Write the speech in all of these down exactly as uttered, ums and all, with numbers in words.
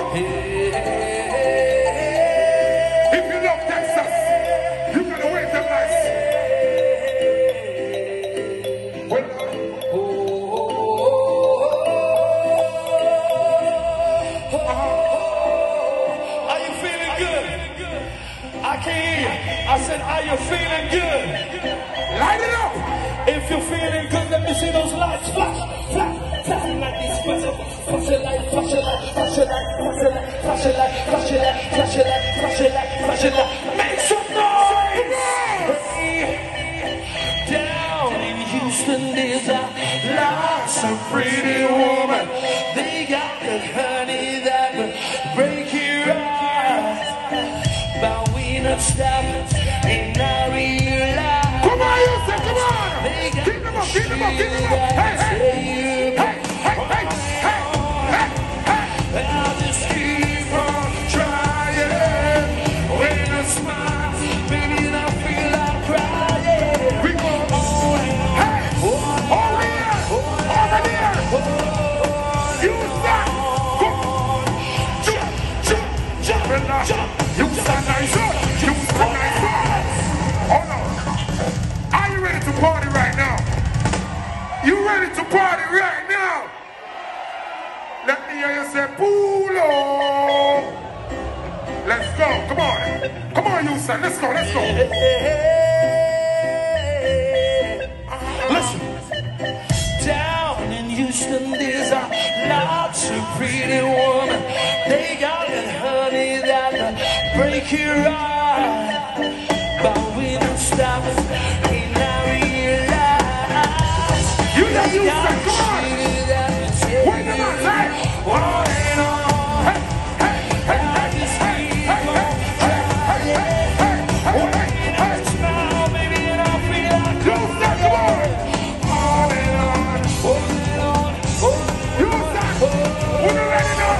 If you love Texas, you gotta wait the nice. Well, are you feeling good? I can't hear you. I said, are you feeling good? light it up. If you're feeling good, let me see those lights flash, flash, flash like this. Flash it, flash it like, flash it like, flash it like, flash it like, flash it like, flash it like, flash it like, flash it like, flash it like. Make some noise! Down in Houston, there's a lots of pretty woman. They got the honey that will break your heart, but we not stop in our real life. Come on, you say, come on. Keep them up, keep them up, keep them up. Hey, hey, hey, hey, hey, hey, hey, hey. I'll just keep on trying. When I smile, baby, I feel like crying. We go on. Hey, over here, over there. You stop. Come on. Jump, jump, jump. You stand nice. You stand nice. Hold on. Are you ready to party right now? You ready to party right now? Let me hear you say, pull up. Let's go. Come on. Come on, you son. Let's go. Let's go. Listen. Down in Houston, there's a lots of pretty women. They got that honey that'll break your heart, but we don't stop in our real life. You know you son. Come on. Wait a minute. Hey. On and on. Hey, hey, hey, hey, hey, hey, hey, hey, hey, hey, hey, hey. Smile, baby, and I'll feel like You son, come on. On and on. on and on, on You son. When you ready now?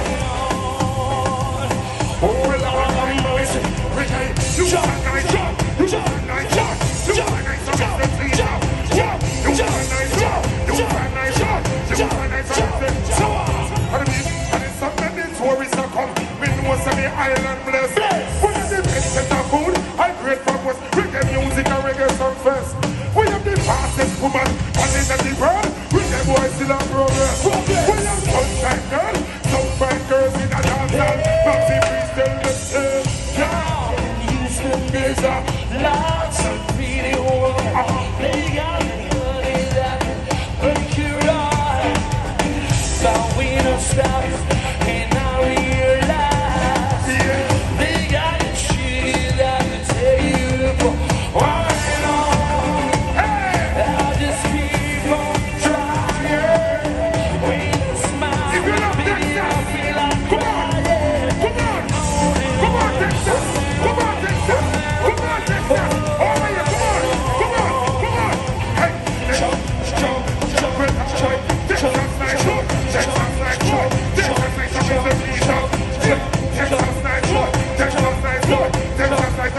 Oh, well, I'm nice. You son, nice. You son, nice. You son, nice. You son, nice. You son, nice. You son, nice. You son, nice. And it's something this worries to come. Me know say the island blessed. When the best set of food, I great for us. Reggae music and reggae song first. We have the fastest woman and in the world. With the boys still have progress. We have sunshine girls, sunshine girls in a dance hall. Maxi freestyle the same. down in Houston, there's a lots of pretty women. They got the honey that will break your heart, but we don't stop in our real life. They got the shit that will take you for on and on. I'll just keep on trying. When you smile, If you love baby, I Texas, feel like come on, crying. come on, come on Texas, come on Texas, come on Texas, over here, come on, come on, come on. Hey, jump, jump, jump, jump, Texas nice, Texas nice, Texas nice, Texas nice, Texas nice, Texas nice,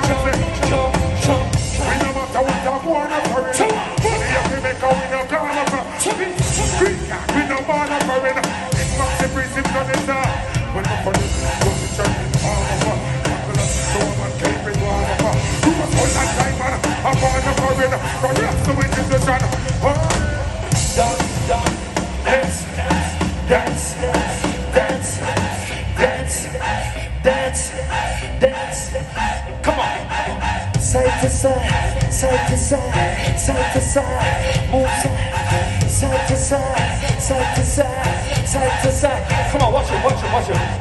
we no matter what I'm born a foreigner. Money if we make a winner, come on up. Green card, we no born a foreigner. It's not the principle of the star. When the police go to church, all of us, people are so much keeping all of us. You must hold that time, man. I'm born a foreigner. From the left to which is the sun. Dance, dance, dance, dance, dance, dance, dance. Come on. Side to side, side to side, side to side, move side, side to side, side to side, side to side. Come on, watch it, watch it, watch it.